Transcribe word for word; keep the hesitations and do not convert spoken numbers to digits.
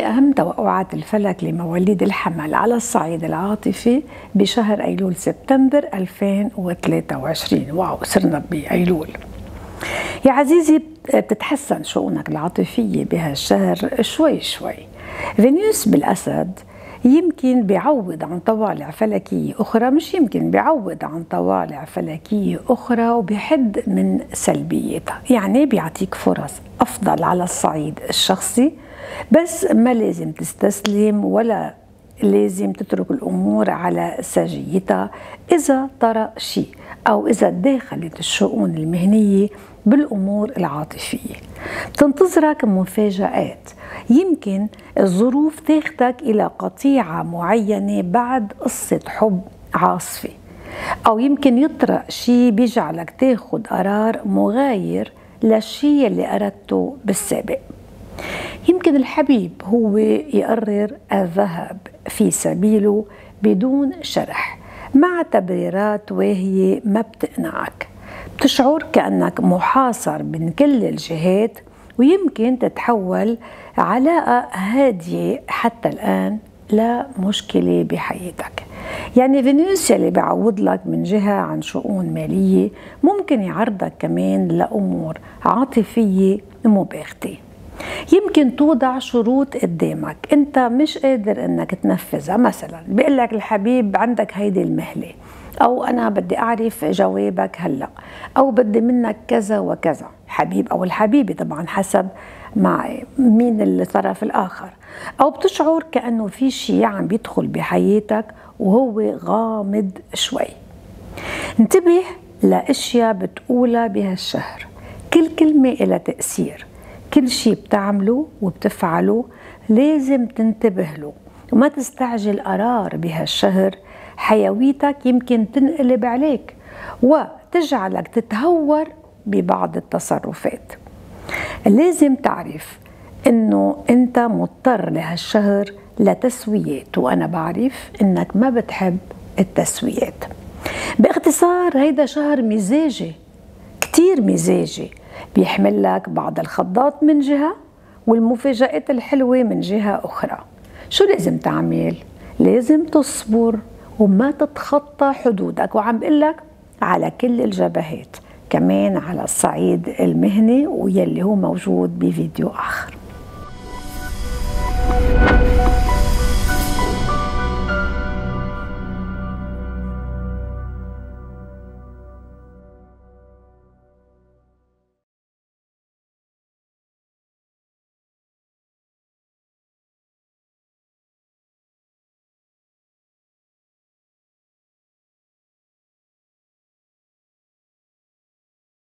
أهم توقعات الفلك لمواليد الحمل على الصعيد العاطفي بشهر أيلول سبتمبر ألفين وثلاثة وعشرين. واو، صرنا بأيلول. يا عزيزي، بتتحسن شؤونك العاطفية بهالشهر شوي شوي. فينوس بالأسد يمكن بيعوض عن طوالع فلكية أخرى، مش يمكن بيعوض عن طوالع فلكية أخرى وبيحد من سلبيتها، يعني بيعطيك فرص أفضل على الصعيد الشخصي، بس ما لازم تستسلم ولا لازم تترك الأمور على سجيتها. إذا طرأ شيء أو إذا تداخلت الشؤون المهنية بالأمور العاطفية تنتظرك مفاجآت. يمكن الظروف تاخدك إلى قطيعة معينة بعد قصة حب عاصفة، أو يمكن يطرأ شيء بيجعلك تاخد قرار مغاير للشيء اللي أردته بالسابق. يمكن الحبيب هو يقرر الذهاب في سبيله بدون شرح مع تبريرات واهية ما بتقنعك. بتشعر كأنك محاصر من كل الجهات، ويمكن تتحول علاقة هادية حتى الآن لمشكلة بحياتك. يعني فينوس يلي بيعوض لك من جهة عن شؤون مالية ممكن يعرضك كمان لأمور عاطفية مباغتة. يمكن توضع شروط قدامك انت مش قادر انك تنفذها. مثلا بيقول لك الحبيب عندك هيدي المهلة، او انا بدي اعرف جوابك هلا، او بدي منك كذا وكذا. حبيب او الحبيبة طبعا حسب مع مين الطرف الاخر. او بتشعر كأنه في شيء عم بيدخل بحياتك وهو غامض شوي. انتبه لاشياء بتقولها بهالشهر. كل كلمة لها تأثير، كل شيء بتعمله وبتفعله لازم تنتبه له وما تستعجل قرار بهالشهر. حيويتك يمكن تنقلب عليك وتجعلك تتهور ببعض التصرفات. لازم تعرف انه انت مضطر لهالشهر لتسويات، وانا بعرف انك ما بتحب التسويات. باختصار هيدا شهر مزاجي، كتير مزاجي، بيحمل لك بعض الخضات من جهة والمفاجآت الحلوة من جهة أخرى. شو لازم تعمل؟ لازم تصبر وما تتخطى حدودك، وعم بقلك على كل الجبهات، كمان على الصعيد المهني ويلي هو موجود بفيديو آخر.